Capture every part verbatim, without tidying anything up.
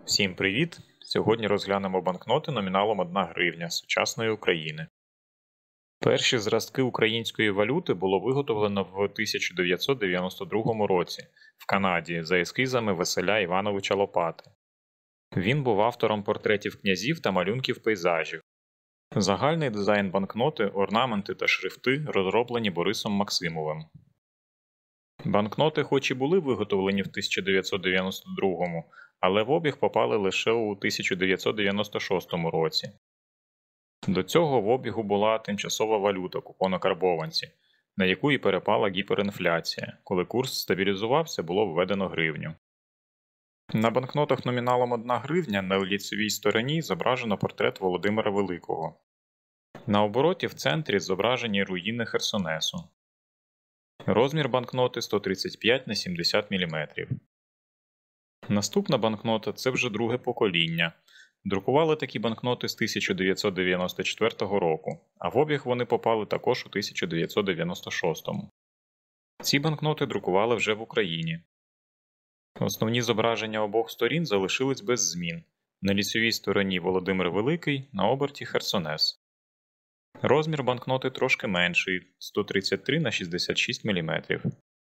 Всім привіт! Сьогодні розглянемо банкноти номіналом одна гривня сучасної України. Перші зразки української валюти було виготовлено в тисяча дев'ятсот дев'яносто другому році в Канаді за ескізами Василя Івановича Лопати. Він був автором портретів князів та малюнків пейзажів. Загальний дизайн банкноти, орнаменти та шрифти розроблені Борисом Максимовим. Банкноти хоч і були виготовлені в тисяча дев'ятсот дев'яносто другому, але в обіг попали лише у тисяча дев'ятсот дев'яносто шостому році. До цього в обігу була тимчасова валюта купонокарбованці, на яку і перепала гіперінфляція. Коли курс стабілізувався, було введено гривню. На банкнотах номіналом одна гривня на лицевій стороні зображено портрет Володимира Великого. На обороті в центрі зображені руїни Херсонесу. Розмір банкноти сто тридцять п'ять на сімдесят міліметрів. Наступна банкнота – це вже друге покоління. Друкували такі банкноти з тисяча дев'ятсот дев'яносто четвертого року, а в обіг вони попали також у тисяча дев'ятсот дев'яносто шостому. Ці банкноти друкували вже в Україні. Основні зображення обох сторін залишились без змін. На лицевій стороні Володимир Великий, на оберті Херсонес. Розмір банкноти трошки менший – сто тридцять три на шістдесят шість міліметрів.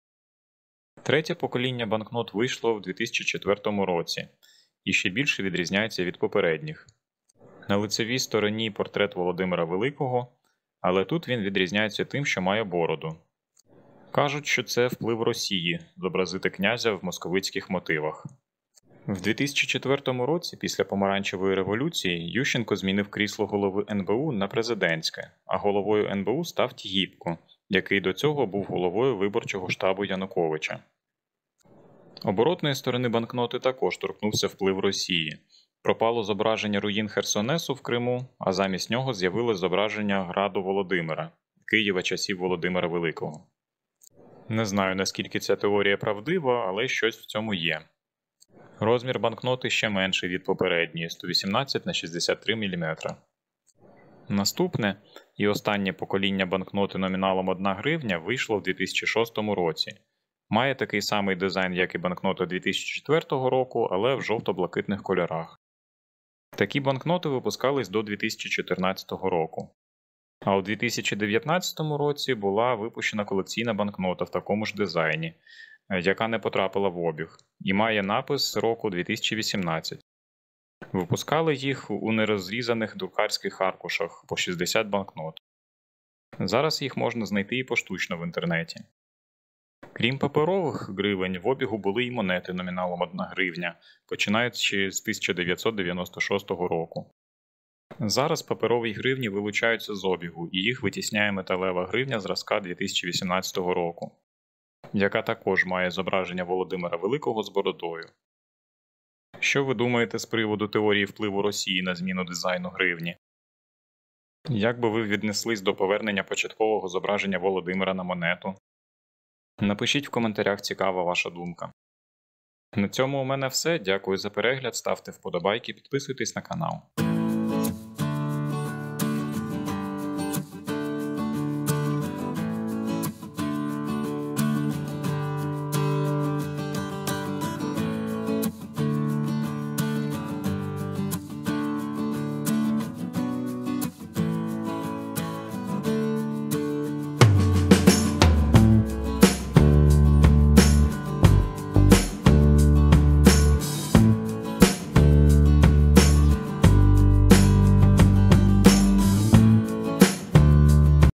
Третє покоління банкнот вийшло в дві тисячі четвертому році і ще більше відрізняється від попередніх. На лицевій стороні портрет Володимира Великого, але тут він відрізняється тим, що має бороду. Кажуть, що це вплив Росії – зобразити князя в московицьких мотивах. В дві тисячі четвертому році, після Помаранчевої революції, Ющенко змінив крісло голови ен бе у на президентське, а головою ен бе у став Тігіпко, який до цього був головою виборчого штабу Януковича. Оборотної сторони банкноти також торкнувся вплив Росії. Пропало зображення руїн Херсонесу в Криму, а замість нього з'явилось зображення граду Володимира, Києва часів Володимира Великого. Не знаю, наскільки ця теорія правдива, але щось в цьому є. Розмір банкноти ще менший від попередньої – сто вісімнадцять на шістдесят три міліметри. Наступне і останнє покоління банкноти номіналом одна гривня вийшло в дві тисячі шостому році. Має такий самий дизайн, як і банкнота дві тисячі четвертого року, але в жовто-блакитних кольорах. Такі банкноти випускались до дві тисячі чотирнадцятого року. А у дві тисячі дев'ятнадцятому році була випущена колекційна банкнота в такому ж дизайні, яка не потрапила в обіг, і має напис року дві тисячі вісімнадцятий. Випускали їх у нерозрізаних друкарських аркушах по шістдесят банкнот. Зараз їх можна знайти і поштучно в інтернеті. Крім паперових гривень, в обігу були й монети номіналом одна гривня, починаючи з тисяча дев'ятсот дев'яносто шостого року. Зараз паперові гривні вилучаються з обігу, і їх витісняє металева гривня зразка дві тисячі вісімнадцятого року, яка також має зображення Володимира Великого з бородою. Що ви думаєте з приводу теорії впливу Росії на зміну дизайну гривні? Як би ви віднеслись до повернення початкового зображення Володимира на монету? Напишіть в коментарях, цікава ваша думка. На цьому у мене все. Дякую за перегляд, ставте вподобайки, підписуйтесь на канал.